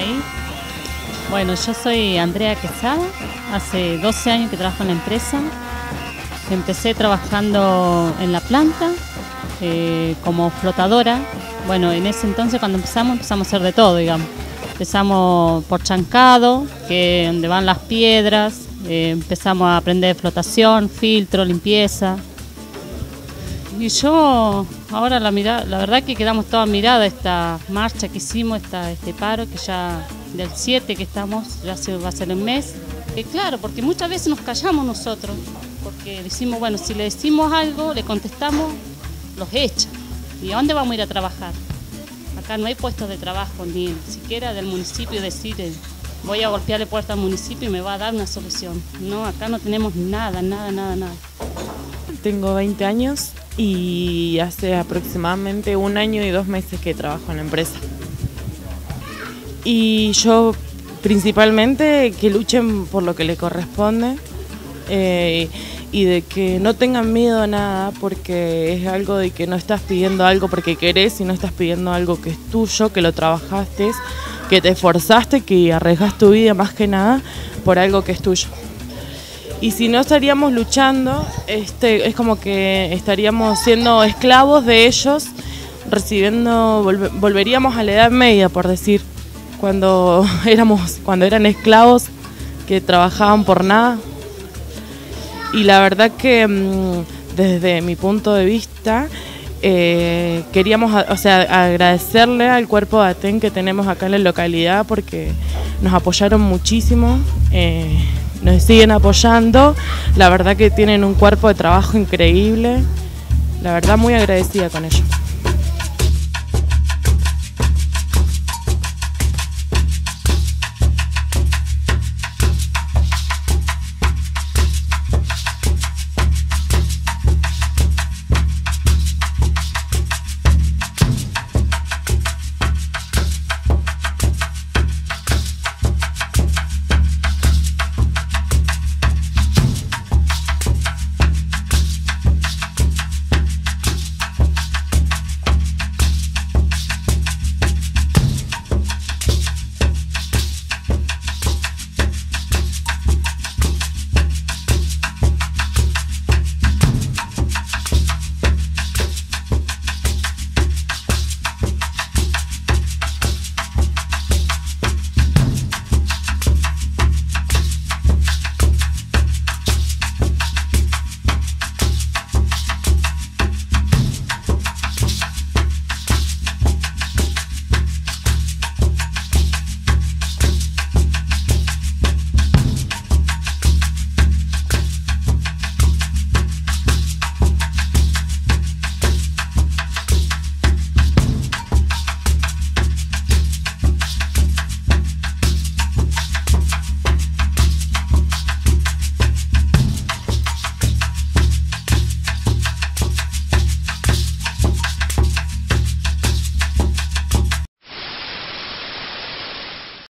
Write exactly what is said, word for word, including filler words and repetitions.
ahí. Bueno, yo soy Andrea Quesada, hace doce años que trabajo en la empresa. Empecé trabajando en la planta eh, como flotadora. Bueno, en ese entonces cuando empezamos, empezamos a hacer de todo, digamos. Empezamos por chancado, que donde van las piedras, eh, empezamos a aprender flotación, filtro, limpieza. Y yo, ahora la mirada, la verdad que quedamos toda mirada esta marcha que hicimos, esta, este paro, que ya del siete que estamos, ya se va a ser el mes. Que claro, porque muchas veces nos callamos nosotros, porque decimos, bueno, si le decimos algo, le contestamos, los echan. ¿Y a dónde vamos a ir a trabajar? Acá no hay puestos de trabajo, ni siquiera del municipio decir, eh, voy a golpearle puerta al municipio y me va a dar una solución. No, acá no tenemos nada, nada, nada, nada. Tengo veinte años y hace aproximadamente un año y dos meses que trabajo en la empresa. Y yo principalmente que luchen por lo que les corresponde eh, y de que no tengan miedo a nada, porque es algo de que no estás pidiendo algo porque querés, sino estás pidiendo algo que es tuyo, que lo trabajaste, que te esforzaste, que arriesgas tu vida más que nada por algo que es tuyo. Y si no estaríamos luchando, este, es como que estaríamos siendo esclavos de ellos, recibiendo, volver, volveríamos a la Edad Media, por decir, cuando éramos, cuando eran esclavos que trabajaban por nada. Y la verdad que desde mi punto de vista eh, queríamos, o sea, agradecerle al cuerpo de ATEN que tenemos acá en la localidad, porque nos apoyaron muchísimo. Eh, Nos siguen apoyando, la verdad que tienen un cuerpo de trabajo increíble, la verdad muy agradecida con ellos.